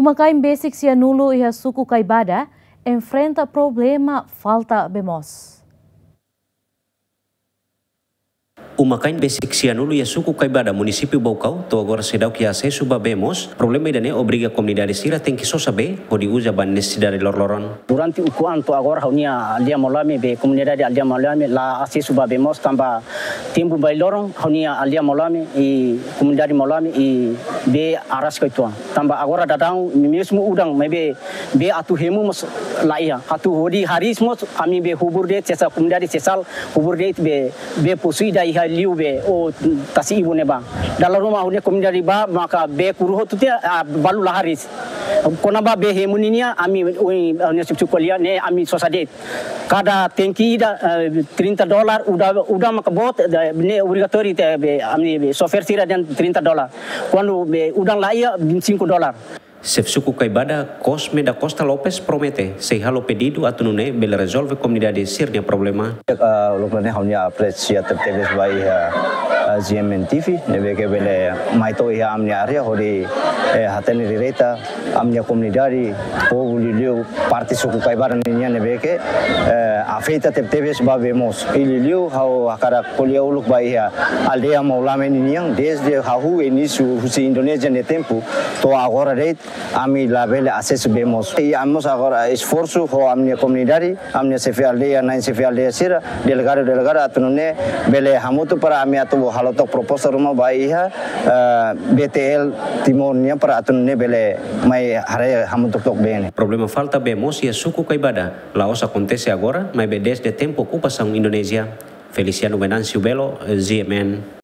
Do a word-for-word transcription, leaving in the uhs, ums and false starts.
Uma caim basic Sianulo e a suco caibada enfrenta problema falta bemos. Uma caim basic Sianulo e a suco caibada município Baucau, to agora sedau que acesso babemos, problema ainda obriga a comunidade sira tem que só saber onde usa ban necessidade lorloron. Durante o quanto agora reunia alia molame be comunidade alia molame lá acesso babemos tamba tempo bailoron reunia alia molame e comunidade molame e be aras kaitua. Tamba agora datang mesmo udang maybe be atu hemu mos laia atu hodi haris mos kami be hubur de cesa comunidade cesal hubur de be be posui dai liu be o tasi ibu neba dalam rumah udah komunidade ba maka be kuruh tu dia balu laharis kona ba be hemuninia ami oi nya sukulia ne ami sosade kada tangki da tiga puluh dolar udah udah maka bot ne obrigatori te be ami be sofer sira dan tiga puluh dolar quando be udang laia vinte e cinco dolar. Chef suku Caibada Cosme da Costa Lopes promete se halo pedido atunune bela resolve comunidade sirnia problema. Lokane haunia aprecia terteves bai G M N T V nebe ke bele maito ia amnia area hori hatene direta amnia comunidade po lilio parte suku Caibada ninya nebe ke afeita terteves babemos ililio hau akara kolia uluk bai aldea maulame ninya desde hahu inisu husi Indonesia ne tempo to agora reit ami labele acesso bemos e amos agora esforço ho amnia comunidade amnia C F aldea nine C F aldea sira delegado delegado atunune bele hamutu para ami atu halotok proposta rumah baiha B T L timornya para atunune bele mai hare hamutuk tok bene. Problema falta bemos e suku Caibada laos acontece agora mas desde tempo ocupação Indonésia. Feliciano Venancio Belo, Z M N.